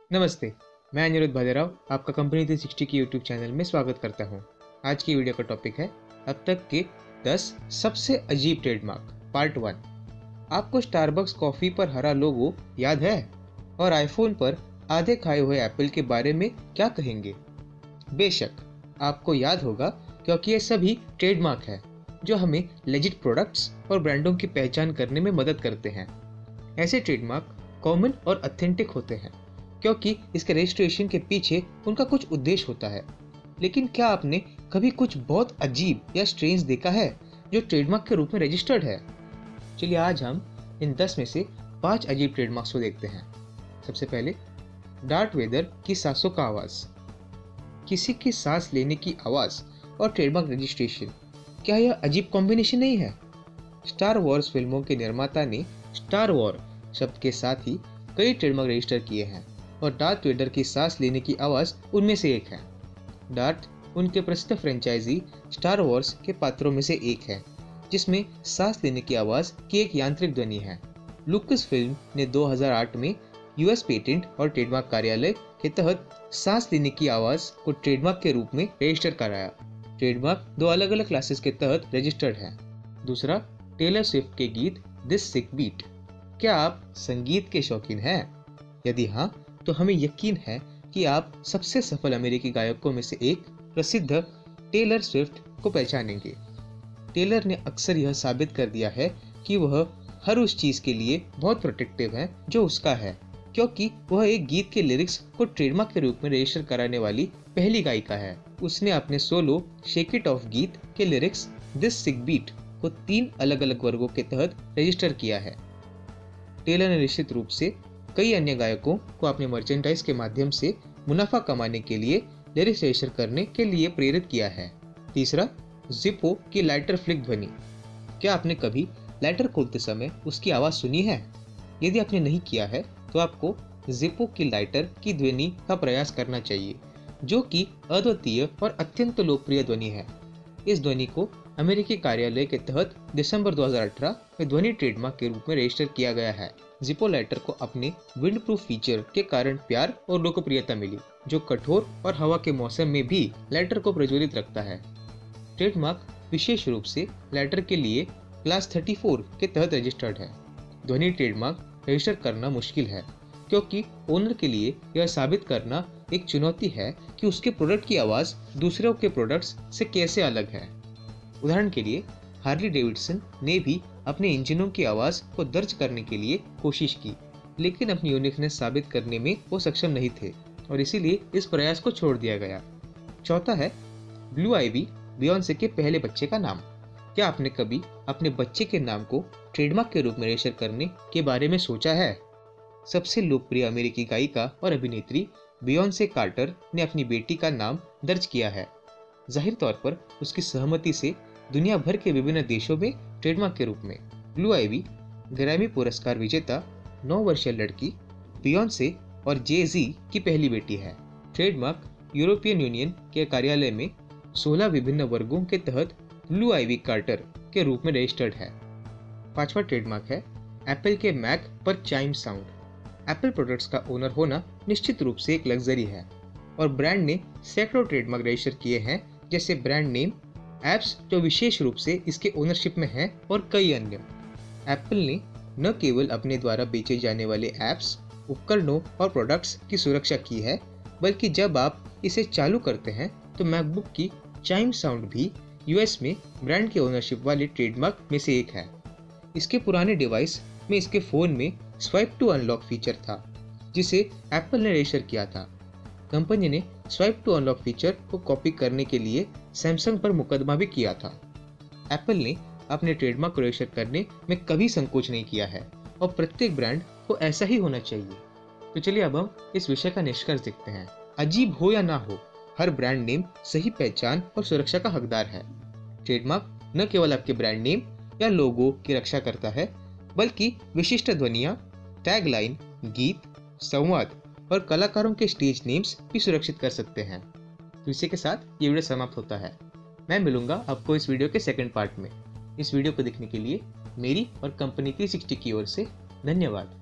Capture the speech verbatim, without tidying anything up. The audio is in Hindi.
नमस्ते, मैं अनिरुद्ध भालेराव आपका कंपनी थ्री सिक्सटी की यूट्यूब चैनल में स्वागत करता हूं। आज की वीडियो का टॉपिक है अब तक के दस सबसे अजीब ट्रेडमार्क पार्ट वन। आपको स्टारबक्स कॉफ़ी पर हरा लोगो याद है और आईफोन पर आधे खाए हुए एप्पल के बारे में क्या कहेंगे? बेशक आपको याद होगा, क्योंकि ये सभी ट्रेडमार्क है जो हमें लेजिट प्रोडक्ट्स और ब्रांडों की पहचान करने में मदद करते हैं। ऐसे ट्रेडमार्क कॉमन और ऑथेंटिक होते हैं क्योंकि इसके रजिस्ट्रेशन के पीछे उनका कुछ उद्देश्य होता है। लेकिन क्या आपने कभी कुछ बहुत अजीब या स्ट्रेंज देखा है जो ट्रेडमार्क के रूप में रजिस्टर्ड है? चलिए आज हम इन दस में से पांच अजीब ट्रेडमार्क्स को देखते हैं। सबसे पहले, डार्थ वेदर की सांसों का आवाज। किसी की सांस लेने की आवाज और ट्रेडमार्क रजिस्ट्रेशन, क्या यह अजीब कॉम्बिनेशन नहीं है? स्टार वॉर्स फिल्मों के निर्माता ने स्टार वॉर शब्द के साथ ही कई ट्रेडमार्क रजिस्टर किए हैं और डार्थ वेडर की सांस लेने की आवाज उनमें से एक है। डार्थ उनके प्रसिद्ध फ्रेंचाइजी स्टार वॉर्स के पात्रों में से एक है जिसमें सांस लेने की आवाज की एक यांत्रिक ध्वनि है। लुकस फिल्म ने दो हज़ार आठ में यूएस पेटेंट और ट्रेडमार्क कार्यालय के तहत सांस लेने की आवाज को ट्रेडमार्क के रूप में रजिस्टर कराया। ट्रेडमार्क दो अलग अलग क्लासेस के तहत रजिस्टर्ड है। दूसरा, टेलर स्विफ्ट के गीत दिस सिक बीट। क्या आप संगीत के शौकीन हैं? यदि हाँ, तो हमें यकीन है कि आप सबसे सफल अमेरिकी गायकों में से एक प्रसिद्ध टेलर स्विफ्ट को पहचानेंगे। टेलर ने अक्सर यह साबित कर दिया है कि वह हर उस चीज के लिए बहुत प्रोटेक्टिव है जो उसका है, क्योंकि वह एक गीत के लिरिक्स को ट्रेडमार्क के रूप में रजिस्टर कराने वाली पहली गायिका है। उसने अपने सोलो शेक इट ऑफ गीत के लिरिक्स दिस सिक बीट को तीन अलग अलग वर्गों के तहत रजिस्टर किया है। टेलर ने निश्चित रूप से कई अन्य गायकों को अपने मर्चेंडाइज के माध्यम से मुनाफा कमाने के लिए लिरिक्स रजिस्टर करने के लिए प्रेरित किया है। तीसरा, जिप्पो की लाइटर फ्लिक ध्वनि। क्या आपने कभी लाइटर खोलते समय उसकी आवाज सुनी है? यदि आपने नहीं किया है तो आपको जिप्पो की लाइटर की ध्वनि का प्रयास करना चाहिए, जो कि अद्वितीय और अत्यंत लोकप्रिय ध्वनि है। इस ध्वनि को अमेरिकी कार्यालय के तहत दिसंबर दो हज़ार अठारह में ध्वनि ट्रेडमार्क के रूप में रजिस्टर किया गया है। जिप्पो लाइटर को अपने विंड प्रूफ फीचर के कारण प्यार और लोकप्रियता मिली, जो कठोर और हवा के मौसम में भी लाइटर को प्रज्वलित रखता है। ट्रेडमार्क विशेष रूप से लाइटर के लिए क्लास चौंतीस के तहत रजिस्टर्ड है। ध्वनि ट्रेडमार्क रजिस्टर करना मुश्किल है क्योंकि ओनर के लिए यह साबित करना एक चुनौती है कि उसके प्रोडक्ट की आवाज दूसरों के प्रोडक्ट्स से कैसे अलग है। उदाहरण के लिए, हार्ली डेविडसन ने भी अपने इंजनों की आवाज को दर्ज करने के लिए कोशिश की, लेकिन अपनी यूनिकनेस साबित करने में वो सक्षम नहीं थे और इसीलिए इस प्रयास को छोड़ दिया गया। चौथा है, ब्लू आईवी बियॉन्से के पहले बच्चे का नाम। क्या आपने कभी अपने बच्चे के नाम को ट्रेडमार्क के रूप में रजिस्टर करने के बारे में सोचा है? सबसे लोकप्रिय अमेरिकी गायिका और अभिनेत्री बियॉन्से कार्टर ने अपनी बेटी का नाम दर्ज किया है, जाहिर तौर पर उसकी सहमति से दुनिया भर के विभिन्न देशों में ट्रेडमार्क के रूप में। ब्लू आईवी ग्रैमी पुरस्कार विजेता नौ वर्षीय लड़की बियॉन्से और जे जी की पहली बेटी है। ट्रेडमार्क यूरोपियन यूनियन के कार्यालय में सोलह विभिन्न वर्गों के तहत ब्लू आईवी कार्टर के रूप में रजिस्टर्ड है। पांचवा ट्रेडमार्क है एप्पल के मैक पर चाइम साउंड। एप्पल प्रोडक्ट्स का ओनर होना निश्चित रूप से एक लग्जरी है और ब्रांड ने सैकड़ों ट्रेडमार्क रजिस्टर किए हैं, जैसे ब्रांड नेम, एप्स जो विशेष रूप से इसके ओनरशिप में हैं और कई अन्य। एप्पल ने न केवल अपने द्वारा बेचे जाने वाले एप्स, उपकरणों और प्रोडक्ट्स की सुरक्षा की है, बल्कि जब आप इसे चालू करते हैं तो मैकबुक की चाइम साउंड भी यूएस में ब्रांड के ओनरशिप वाले ट्रेडमार्क में से एक है। इसके पुराने डिवाइस में इसके फोन में स्वाइप टू अनलॉक फीचर था, जिसे एप्पल ने रजिस्टर किया था। कंपनी ने स्वाइप टू अनलॉक फीचर को कॉपी करने के लिए सैमसंग पर मुकदमा भी किया था। एप्पल ने अपने ट्रेडमार्क को रजिस्टर करने में कभी संकोच नहीं किया है और प्रत्येक ब्रांड को ऐसा ही होना चाहिए। तो चलिए अब हम इस विषय का निष्कर्ष देखते हैं। अजीब हो या ना हो, हर ब्रांड नेम सही पहचान और सुरक्षा का हकदार है। ट्रेडमार्क न केवल आपके ब्रांड नेम या लोगो की रक्षा करता है, बल्कि विशिष्ट ध्वनियां, टैगलाइन, गीत, संवाद और कलाकारों के स्टेज नेम्स भी सुरक्षित कर सकते हैं। तो इसी के साथ ये वीडियो समाप्त होता है। मैं मिलूंगा आपको इस वीडियो के सेकंड पार्ट में। इस वीडियो को देखने के लिए मेरी और कंपनी थ्री सिक्सटी की ओर से धन्यवाद।